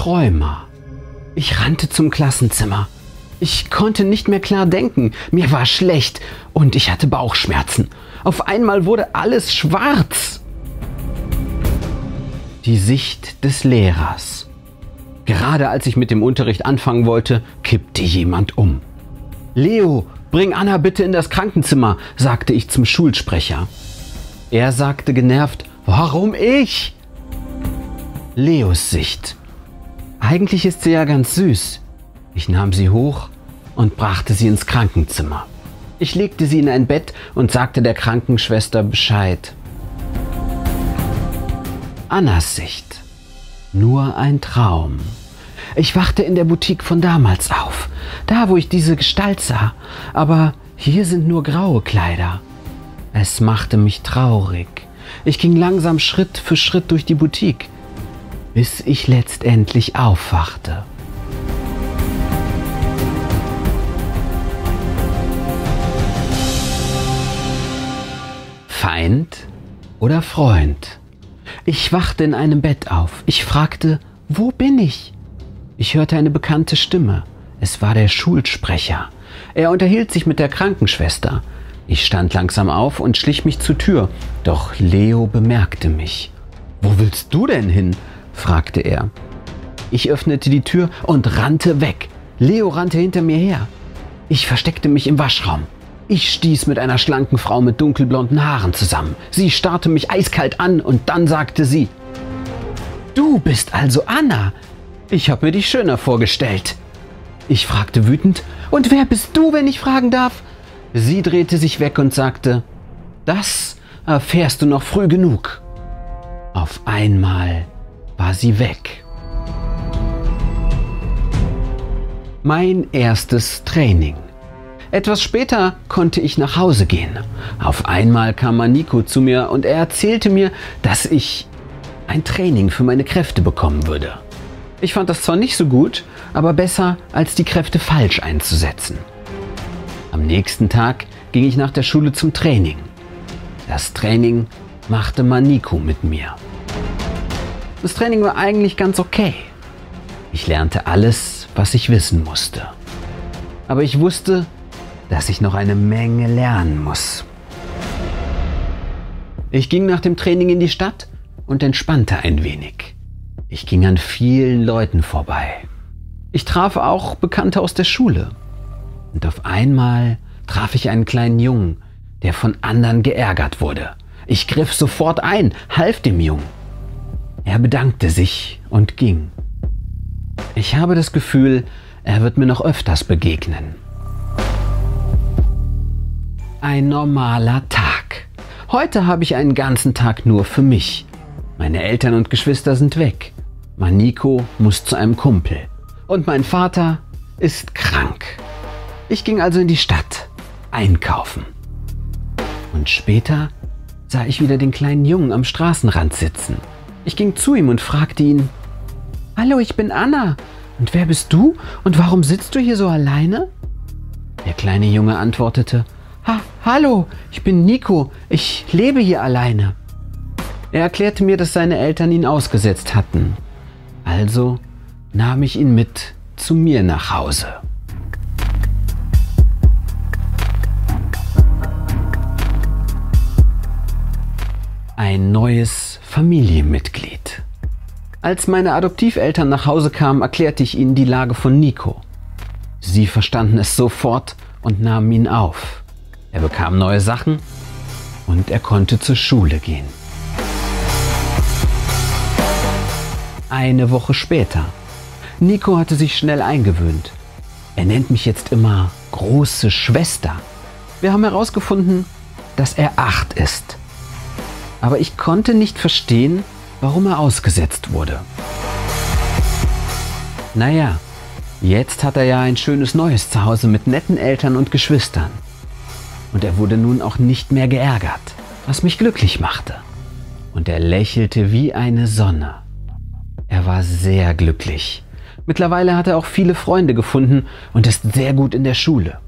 Träumer. Ich rannte zum Klassenzimmer. Ich konnte nicht mehr klar denken. Mir war schlecht und ich hatte Bauchschmerzen. Auf einmal wurde alles schwarz. Die Sicht des Lehrers. Gerade als ich mit dem Unterricht anfangen wollte, kippte jemand um. »Leo, bring Anna bitte in das Krankenzimmer«, sagte ich zum Schulsprecher. Er sagte genervt, »Warum ich?« Leos Sicht. Eigentlich ist sie ja ganz süß. Ich nahm sie hoch und brachte sie ins Krankenzimmer. Ich legte sie in ein Bett und sagte der Krankenschwester Bescheid. Annas Sicht. Nur ein Traum. Ich wachte in der Boutique von damals auf, da wo ich diese Gestalt sah, aber hier sind nur graue Kleider. Es machte mich traurig. Ich ging langsam Schritt für Schritt durch die Boutique, bis ich letztendlich aufwachte. Feind oder Freund? Ich wachte in einem Bett auf. Ich fragte, wo bin ich? Ich hörte eine bekannte Stimme. Es war der Schulsprecher. Er unterhielt sich mit der Krankenschwester. Ich stand langsam auf und schlich mich zur Tür. Doch Leo bemerkte mich. »Wo willst du denn hin?« fragte er. Ich öffnete die Tür und rannte weg. Leo rannte hinter mir her. Ich versteckte mich im Waschraum. Ich stieß mit einer schlanken Frau mit dunkelblonden Haaren zusammen. Sie starrte mich eiskalt an und dann sagte sie, »Du bist also Anna. Ich habe mir dich schöner vorgestellt.« Ich fragte wütend, »Und wer bist du, wenn ich fragen darf?« Sie drehte sich weg und sagte, »Das erfährst du noch früh genug.« Auf einmal war sie weg. Mein erstes Training. Etwas später konnte ich nach Hause gehen. Auf einmal kam Maniko zu mir und er erzählte mir, dass ich ein Training für meine Kräfte bekommen würde. Ich fand das zwar nicht so gut, aber besser, als die Kräfte falsch einzusetzen. Am nächsten Tag ging ich nach der Schule zum Training. Das Training machte Maniko mit mir. Das Training war eigentlich ganz okay. Ich lernte alles, was ich wissen musste. Aber ich wusste, dass ich noch eine Menge lernen muss. Ich ging nach dem Training in die Stadt und entspannte ein wenig. Ich ging an vielen Leuten vorbei. Ich traf auch Bekannte aus der Schule. Und auf einmal traf ich einen kleinen Jungen, der von anderen geärgert wurde. Ich griff sofort ein, half dem Jungen. Er bedankte sich und ging. Ich habe das Gefühl, er wird mir noch öfters begegnen. Ein normaler Tag. Heute habe ich einen ganzen Tag nur für mich. Meine Eltern und Geschwister sind weg. Maniko muss zu einem Kumpel. Und mein Vater ist krank. Ich ging also in die Stadt, einkaufen. Und später sah ich wieder den kleinen Jungen am Straßenrand sitzen. Ich ging zu ihm und fragte ihn, »Hallo, ich bin Anna. Und wer bist du? Und warum sitzt du hier so alleine?« Der kleine Junge antwortete, »Hallo, ich bin Nico. Ich lebe hier alleine.« Er erklärte mir, dass seine Eltern ihn ausgesetzt hatten. Also nahm ich ihn mit zu mir nach Hause. Ein neues Familienmitglied. Als meine Adoptiveltern nach Hause kamen, erklärte ich ihnen die Lage von Nico. Sie verstanden es sofort und nahmen ihn auf. Er bekam neue Sachen und er konnte zur Schule gehen. Eine Woche später. Nico hatte sich schnell eingewöhnt. Er nennt mich jetzt immer große Schwester. Wir haben herausgefunden, dass er 8 ist. Aber ich konnte nicht verstehen, warum er ausgesetzt wurde. Naja, jetzt hat er ja ein schönes neues Zuhause mit netten Eltern und Geschwistern. Und er wurde nun auch nicht mehr geärgert, was mich glücklich machte. Und er lächelte wie eine Sonne. Er war sehr glücklich. Mittlerweile hat er auch viele Freunde gefunden und ist sehr gut in der Schule.